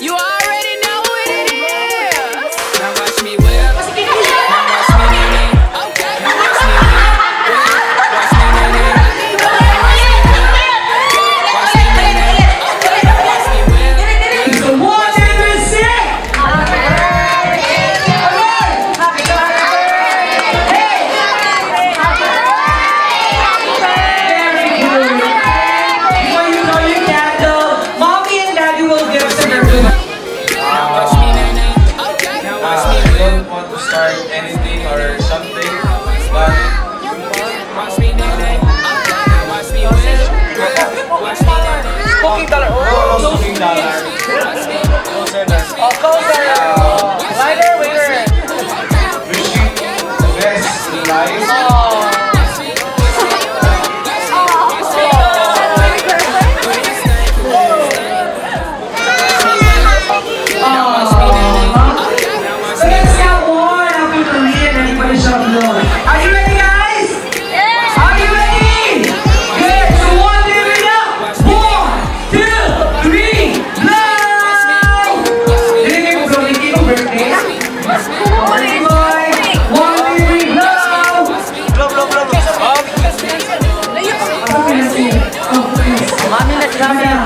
You already know what it is. Now watch me whip. Now watch me nay. Okay. Now watch me whip. Watch me nay. Watch me whip. Watch me nay. Okay. Now watch me whip. So one, two, three, six. Anything or something, but watch me nay. Watch me whip. Watch me nay. Smoking dollar. no smoking dollar. Closer. Lighter, waiter. Wishing the best in life. Are you ready, guys? Yeah. Are you ready? Good. So 1, 2, 3, go! Hindi mo gawin ko birthday. Morning, boy. 1, 2, 3, go! Mami na sila.